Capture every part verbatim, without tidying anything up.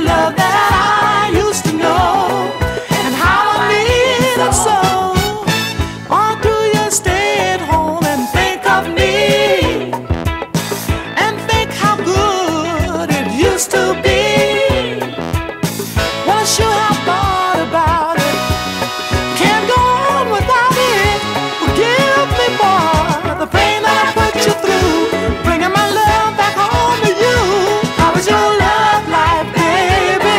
love that I used to know, and how I need it so. Why do you stay at home and think of me, and think how good it used to be? Well, I sure have thought about it. Can't go on without it. Forgive me for the pain that I put you through, bringing my love back home to you. How was your love life, baby?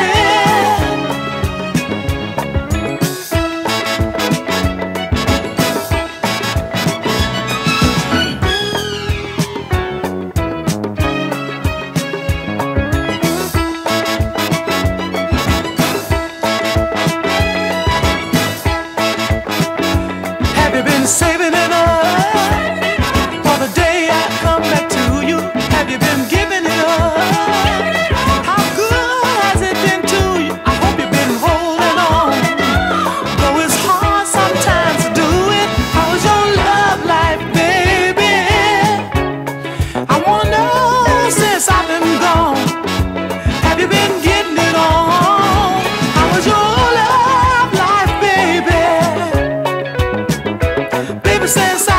Have you been saving it up for the day I come back to you? Have you been giving it up? How good has it been to you? I hope you've been holding on, though it's hard sometimes to do it. How was your love life, baby? I wanna know since I've been gone. Have you been getting it on? How was your love life, baby? Baby, since I